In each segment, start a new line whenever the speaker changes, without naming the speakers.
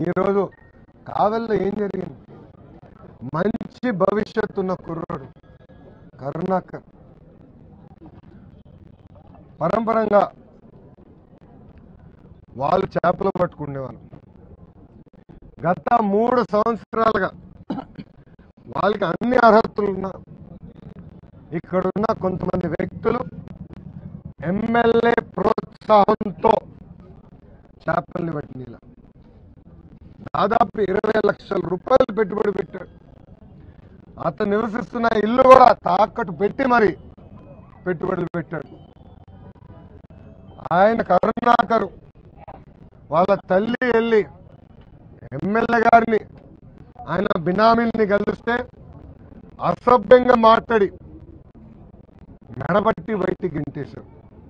ఈరోజు కావలిలో ఏం జరిగింది? మంచి భవిష్యత్తు ఉన్న కుర్రాడు కరుణాకర్ పరంపరంగా వాళ్ళు చేపలు పట్టుకునేవాళ్ళు. గత 3 సంవత్సరాలుగా వాళ్ళకి అన్ని అర్హతలున్నా ఇక్కడున్న కొంతమంది వ్యక్తులు ఎమ్మెల్యే ప్రోత్సాహంతో చేపల్ని పట్టినీళ్ళ దాదాపు 20 లక్షల రూపాయలు పెట్టుబడి పెట్టాడు. అతను నివసిస్తున్న ఇల్లు కూడా తాకట్టు పెట్టి మరి పెట్టుబడులు పెట్టాడు. ఆయన కరుణాకరు వాళ్ళ తల్లి వెళ్ళి ఎమ్మెల్యే గారిని ఆయన బినామీల్ని కలిస్తే అసభ్యంగా మాట్లాడి మెడబట్టి బయటికి గింటేశారు.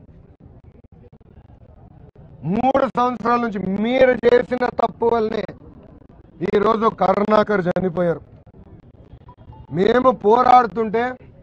3 సంవత్సరాల నుంచి మీరు చేసిన తప్పు వల్లనే ఈరోజు కరుణాకర్ చనిపోయారు. మేము పోరాడుతుంటే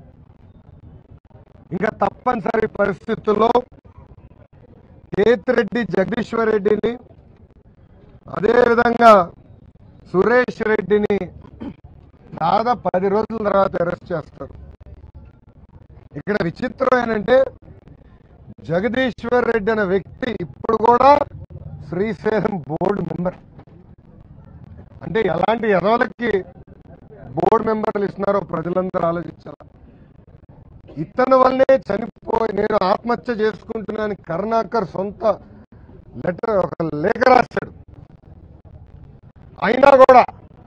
ఇంకా తప్పనిసరి పరిస్థితుల్లో కేతిరెడ్డి జగదీశ్వర్ రెడ్డిని అదేవిధంగా సురేష్ రెడ్డిని దాదాపు 10 రోజుల తర్వాత అరెస్ట్ చేస్తారు. ఇక్కడ విచిత్రం ఏంటంటే జగదీశ్వర్ రెడ్డి అనే వ్యక్తి ఇప్పుడు కూడా శ్రీశైలం బోర్డు మెంబర్. అంటే ఎలాంటి ఎదవలకి బోర్డు మెంబర్లు ఇస్తున్నారో ప్రజలందరూ ఆలోచించాలి. ఇతని వల్లే చనిపోయి నేను ఆత్మహత్య చేసుకుంటున్నాను కరుణాకర్ సొంత లెటర్ ఒక లేఖ రాశాడు. అయినా కూడా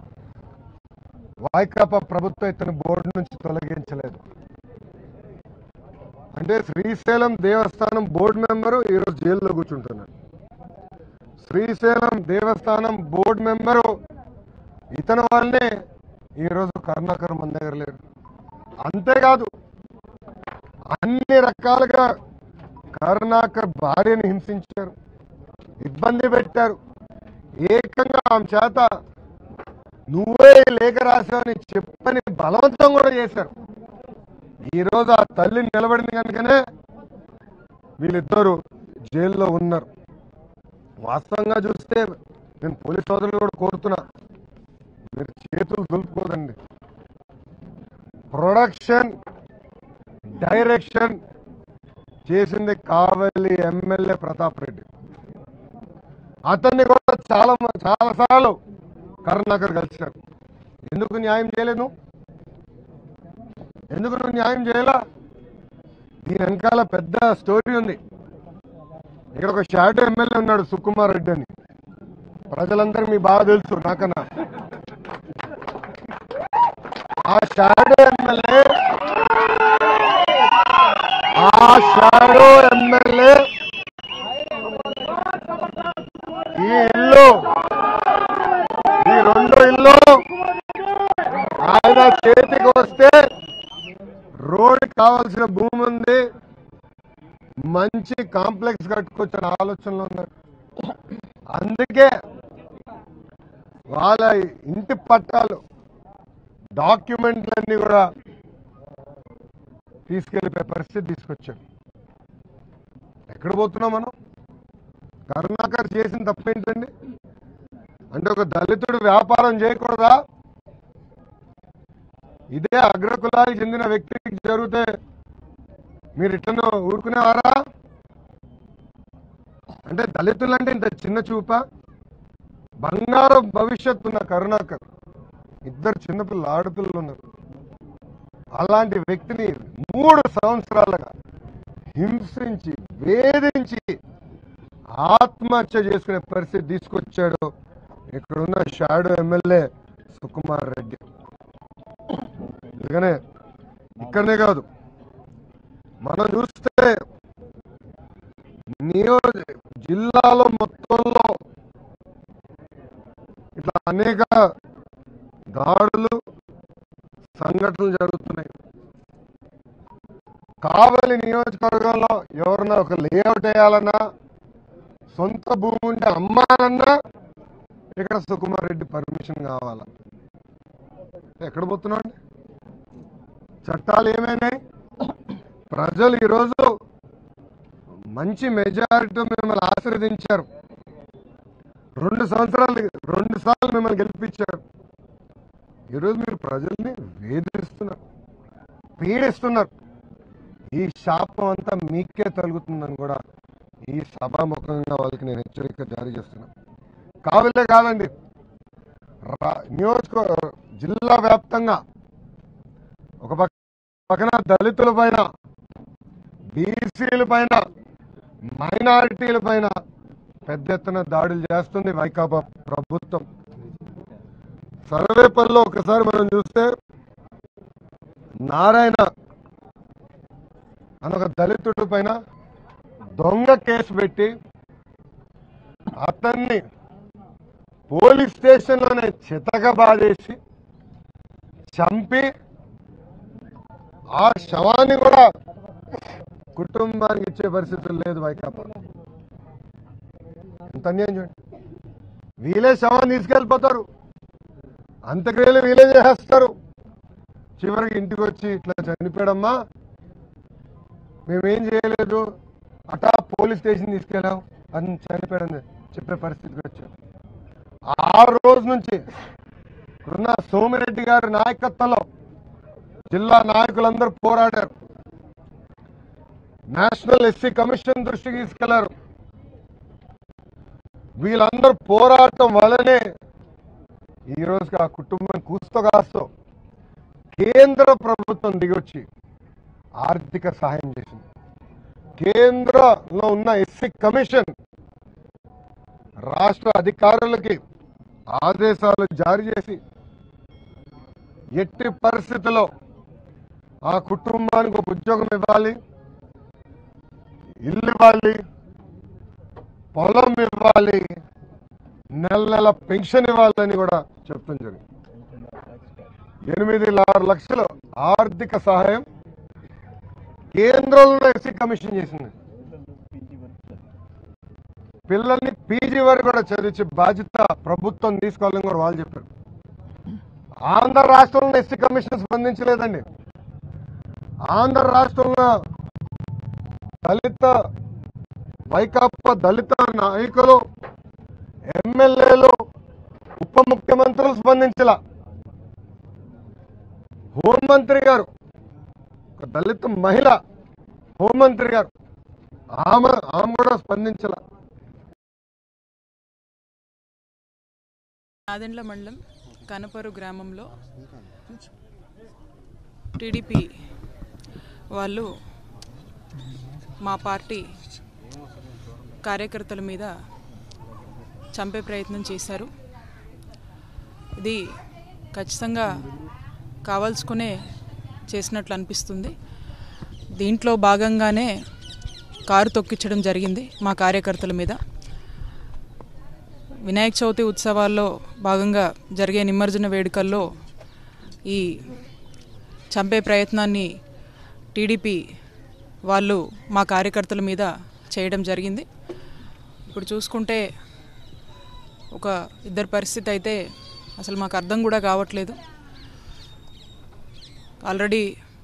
వైకాపా ప్రభుత్వం ఇతని బోర్డు నుంచి తొలగించలేదు. అంటే శ్రీశైలం దేవస్థానం బోర్డు మెంబరు ఈరోజు జైల్లో కూర్చుంటున్నాడు. శ్రీశైలం దేవస్థానం బోర్డు మెంబరు ఇతని వల్లనే ఈరోజు కరుణాకర్ మన దగ్గర లేరు. అంతేకాదు అన్ని రకాలుగా కరుణాకర్ భార్యని హింసించారు, ఇబ్బంది పెట్టారు. ఏకంగా ఆమె చేత నువ్వే లేఖ రాశావని చెప్పని బలవంతం కూడా చేశారు. ఈరోజు ఆ తల్లి నిలబడింది కనుకనే వీళ్ళిద్దరూ జైల్లో ఉన్నారు. వాస్తవంగా చూస్తే నేను పోలీస్ సోదరులు కూడా కోరుతున్నా, మీరు చేతులు దులుపుకోదండి. ప్రొడక్షన్ డైరెక్షన్ చేసింది కావలి ఎమ్మెల్యే ప్రతాప్ రెడ్డి. అతన్ని కూడా చాలాసార్లు కరుణాకర్ కలిశారు. ఎందుకు న్యాయం చేయలేదు? ఎందుకు నువ్వు న్యాయం చేయలా? దీని వెనకాల పెద్ద స్టోరీ ఉంది. ఇక్కడ ఒక షాడో ఎమ్మెల్యే ఉన్నాడు సుకుమార్ రెడ్డి అని, ప్రజలందరూ మీ బాగా తెలుసు నాకన్నా. ఆ షాడో ఎమ్మెల్యే ఈ ఇల్లు ఈ 2 ఇల్లు ఆయన చేతికి వస్తే రోడ్ కావాల్సిన భూమి ఉంది, మంచి కాంప్లెక్స్ కట్టుకొచ్చిన ఆలోచనలో ఉన్నారు. అందుకే వాళ్ళ ఇంటి పట్టాలు డాక్యుమెంట్లన్నీ కూడా తీసుకెళ్ళిపోయే పరిస్థితి తీసుకొచ్చాం. ఎక్కడ పోతున్నాం మనం? కరుణాకర్ చేసిన తప్పేంటండి? అంటే ఒక దళితుడు వ్యాపారం చేయకూడదా? ఇదే అగ్రకులానికి చెందిన వ్యక్తికి జరిగితే మీరు ఇట్లా ఊరుకునేవారా? అంటే దళితులంటే ఇంత చిన్న చూప? బంగారు భవిష్యత్తు ఉన్న కరుణాకర్ 2 చిన్నపిల్లలు ఆడపిల్లలు ఉన్నారు. అలాంటి వ్యక్తిని 3 సంవత్సరాలుగా హింసించి వేధించి ఆత్మహత్య చేసుకునే పరిస్థితి తీసుకొచ్చాడు ఇక్కడున్న షాడో ఎమ్మెల్యే సుకుమార్ రెడ్డి. అందుకనే ఇక్కడనే కాదు, మనం చూస్తే జిల్లాలో మొత్తంలో ఇట్లా అనేక దాడులు సంఘటనలు జరుగుతున్నాయి. కావలి నియోజకవర్గంలో ఎవరన్నా ఒక లేఅవుట్ వేయాలన్నా, సొంత భూమి ఉంటే అమ్మాలన్నా ఇక్కడ సుకుమార్ రెడ్డి పర్మిషన్ కావాలా? ఎక్కడ పోతున్నాండి? చట్టాలు ఏమైనాయి? ప్రజలు ఈరోజు మంచి మెజారిటీ మిమ్మల్ని ఆశీర్వదించారు. రెండు సార్లు మిమ్మల్ని గెలిపించారు. ఈరోజు మీరు ప్రజల్ని వేధిస్తున్నారు, పీడిస్తున్నారు. ఈ శాపం అంతా మీకే తగులుతుందని కూడా ఈ సభాముఖంగా వాళ్ళకి నేను హెచ్చరిక జారీ చేస్తున్నాను. కావులే కాదండి, జిల్లా వ్యాప్తంగా ఒక పక్కన దళితుల పైన, బీసీల పైన, మైనారిటీల పైన పెద్ద ఎత్తున దాడులు చేస్తుంది వైకాపా ప్రభుత్వం. సర్వేపల్లిలో ఒకసారి మనం చూస్తే నారాయణ అని ఒక దళితుడి పైన దొంగ కేసు పెట్టి అతన్ని పోలీస్ స్టేషన్లోనే చితక బాధేసి చంపి ఆ శవాన్ని కూడా కుటుంబానికి ఇచ్చే పరిస్థితులు లేదు వైకాపా. ఎంత అన్యాయం చూడండి. వీలే శవాన్ని తీసుకెళ్ళిపోతారు, అంత్యక్రియలు వీలే చేసేస్తారు. చివరికి ఇంటికి వచ్చి ఇట్లా చనిపోయాడమ్మా, మేమేం చేయలేదు, అటా పోలీస్ స్టేషన్ తీసుకెళ్ళాం అని చనిపోయాడని చెప్పే పరిస్థితికి వచ్చాం. ఆ రోజు నుంచి ఇప్పుడున్న సోమిరెడ్డి గారి నాయకత్వంలో జిల్లా నాయకులందరూ పోరాడారు. నేషనల్ ఎస్సీ కమిషన్ దృష్టికి తీసుకెళ్లారు. వీళ్ళందరూ పోరాటం వల్లనే ఈ రోజుకి ఆ కుటుంబం కూస్తో కాస్తో కేంద్ర ప్రభుత్వం దిగొచ్చి ఆర్థిక సహాయం చేసింది. కేంద్రంలో ఉన్న ఎస్సీ కమిషన్ రాష్ట్ర అధికారులకి ఆదేశాలు జారీ చేసి ఎట్టి పరిస్థితుల్లో ఆ కుటుంబానికి ఒక ఉద్యోగం ఇవ్వాలి, ఇల్లు ఇవ్వాలి, పొలం ఇవ్వాలి, నెల నెల పెన్షన్ ఇవ్వాలని కూడా చెప్తాం జరిగింది. 8 లక్షలు ఆర్థిక సహాయం కేంద్రంలో ఎస్సీ కమిషన్ చేసింది. పిల్లల్ని పీజీ వరకు కూడా చదివించే బాధ్యత ప్రభుత్వం తీసుకోవాలని కూడా వాళ్ళు చెప్పారు. ఆంధ్ర రాష్ట్రంలో ఎస్సీ కమిషన్ స్పందించలేదండి. ఆంధ్ర రాష్ట్రంలో వైకాపా దళిత నాయకులు, ఎమ్మెల్యేలు, ఉప ముఖ్యమంత్రులు స్పందించలా. హోంమంత్రి గారు, ఒక దళిత మహిళ హోంమంత్రి గారు, ఆమె కూడా స్పందించలా.
నాదెండ్ల మండలం కనపరు గ్రామంలో టీడీపీ వాళ్ళు మా పార్టీ కార్యకర్తల మీద చంపే ప్రయత్నం చేశారు. ఇది ఖచ్చితంగా కావాల్సుకునే చేసినట్లు అనిపిస్తుంది. దీంట్లో భాగంగానే కారు తొక్కించడం జరిగింది మా కార్యకర్తల మీద. వినాయక చవితి ఉత్సవాల్లో భాగంగా జరిగే నిమజ్జన వేడుకల్లో ఈ చంపే ప్రయత్నాన్ని టీడీపీ వాళ్ళు మా కార్యకర్తల మీద చేయడం జరిగింది. ఇప్పుడు చూసుకుంటే ఒక ఇద్దరి పరిస్థితి అయితే అసలు మాకు అర్థం కూడా కావట్లేదు. ఆల్రెడీ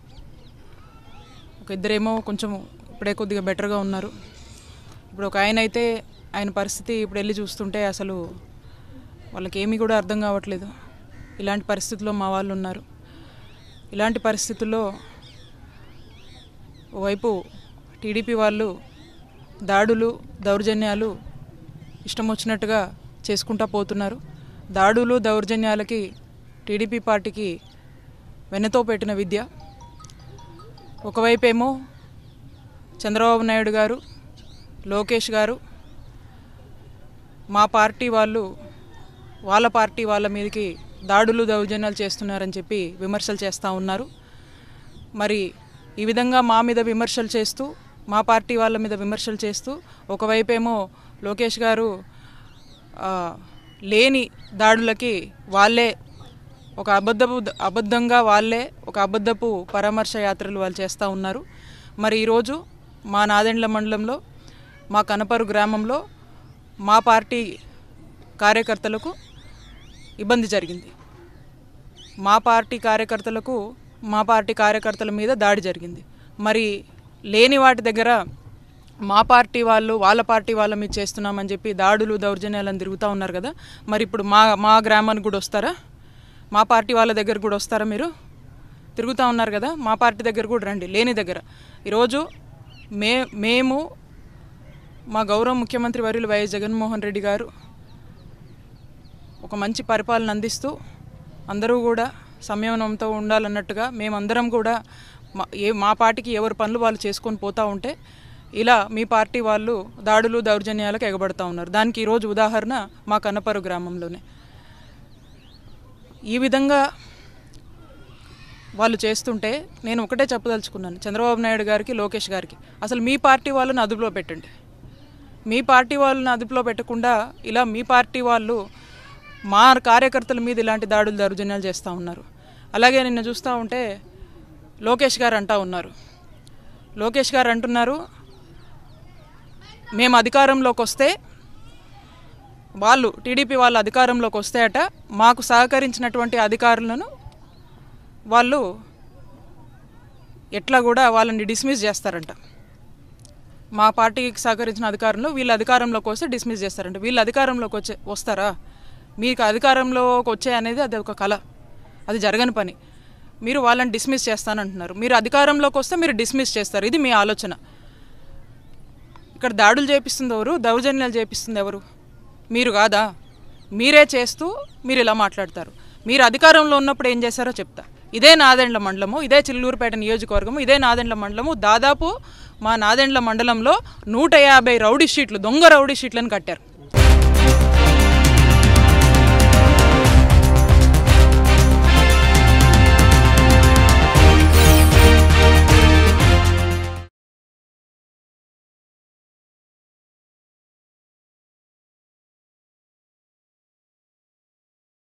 ఒక ఇద్దరేమో కొంచెం ఇప్పుడే కొద్దిగా బెటర్గా ఉన్నారు. ఇప్పుడు ఒక ఆయన అయితే ఆయన పరిస్థితి ఇప్పుడు వెళ్ళి చూస్తుంటే అసలు వాళ్ళకి ఏమీ కూడా అర్థం కావట్లేదు. ఇలాంటి పరిస్థితుల్లో మా వాళ్ళు ఉన్నారు. ఇలాంటి పరిస్థితుల్లో ఓవైపు టీడీపీ వాళ్ళు దాడులు, దౌర్జన్యాలు ఇష్టం వచ్చినట్టుగా చేసుకుంటూ పోతున్నారు. దాడులు, దౌర్జన్యాలకి టీడీపీ పార్టీకి వెన్నతో పెట్టిన విద్య. ఒకవైపేమో చంద్రబాబు నాయుడు గారు, లోకేష్ గారు మా పార్టీ వాళ్ళు వాళ్ళ పార్టీ వాళ్ళ మీదకి దాడులు, దౌర్జన్యాలు చేస్తున్నారని చెప్పి విమర్శలు చేస్తూ ఉన్నారు. మరి ఈ విధంగా మా మీద విమర్శలు చేస్తూ, మా పార్టీ వాళ్ళ మీద విమర్శలు చేస్తూ ఒకవైపేమో లోకేష్ గారు లేని దాడులకి వాళ్ళే ఒక అబద్ధంగా వాళ్ళే ఒక అబద్ధపు పరామర్శ యాత్రలు వాళ్ళు చేస్తూ ఉన్నారు. మరి ఈరోజు మా నాదెండ్ల మండలంలో మా కనపరు గ్రామంలో మా పార్టీ కార్యకర్తలకు ఇబ్బంది జరిగింది. మా పార్టీ కార్యకర్తల మీద దాడి జరిగింది. మరి లేని వాటి దగ్గర మా పార్టీ వాళ్ళు వాళ్ళ పార్టీ వాళ్ళ మీద చేస్తున్నామని చెప్పి దాడులు దౌర్జన్యాలను తిరుగుతూ ఉన్నారు కదా, మరి ఇప్పుడు మా గ్రామానికి కూడా వస్తారా? మా పార్టీ వాళ్ళ దగ్గర కూడా వస్తారా? మీరు తిరుగుతూ ఉన్నారు కదా, మా పార్టీ దగ్గర కూడా రండి. లేని దగ్గర ఈరోజు మేము మా గౌరవ ముఖ్యమంత్రి వర్యులు వైఎస్ జగన్మోహన్ రెడ్డి గారు ఒక మంచి పరిపాలన అందిస్తూ అందరూ కూడా సంయమనంతో ఉండాలన్నట్టుగా మేమందరం కూడా మా పార్టీకి ఎవరి పనులు వాళ్ళు చేసుకొని పోతూ ఉంటే ఇలా మీ పార్టీ వాళ్ళు దాడులు దౌర్జన్యాలకు ఎగబడుతూ ఉన్నారు. దానికి ఈరోజు ఉదాహరణ మా కన్నపరు గ్రామంలోనే. ఈ విధంగా వాళ్ళు చేస్తుంటే నేను ఒకటే చెప్పదలుచుకున్నాను చంద్రబాబు నాయుడు గారికి, లోకేష్ గారికి, అసలు మీ పార్టీ వాళ్ళని అదుపులో పెట్టండి. మీ పార్టీ వాళ్ళని అదుపులో పెట్టకుండా ఇలా మీ పార్టీ వాళ్ళు మా కార్యకర్తల మీద ఇలాంటి దాడులు దౌర్జన్యాలు చేస్తూ ఉన్నారు. అలాగే నిన్న చూస్తూ ఉంటే లోకేష్ గారు అంటున్నారు మేము అధికారంలోకి వస్తే వాళ్ళు టీడీపీ వాళ్ళు అధికారంలోకి వస్తే అట మాకు సహకరించినటువంటి అధికారులను వాళ్ళు ఎట్లా కూడా వాళ్ళని డిస్మిస్ చేస్తారంట. మా పార్టీకి సహకరించిన అధికారంలో వీళ్ళు అధికారంలోకి వస్తే డిస్మిస్ చేస్తారంట. వీళ్ళు అధికారంలోకి వస్తారా? మీకు అధికారంలోకి వచ్చే అనేది అది ఒక కళ, అది జరగని పని. మీరు వాళ్ళని డిస్మిస్ చేస్తానంటున్నారు. మీరు అధికారంలోకి వస్తే మీరు డిస్మిస్ చేస్తారు. ఇది మీ ఆలోచన. ఇక్కడ దాడులు చేపిస్తుంది ఎవరు? దౌర్జన్యాలు చేపిస్తుంది ఎవరు? మీరు కాదా? మీరే చేస్తూ మీరు ఇలా మాట్లాడతారు. మీరు అధికారంలో ఉన్నప్పుడు ఏం చేశారో చెప్తా. ఇదే నాదెండ్ల మండలము, ఇదే చిల్లూరుపేట నియోజకవర్గము, ఇదే నాదెండ్ల మండలము. దాదాపు మా నాదెండ్ల మండలంలో 150 రౌడీ షీట్లు, దొంగ రౌడీ షీట్లను కట్టారు.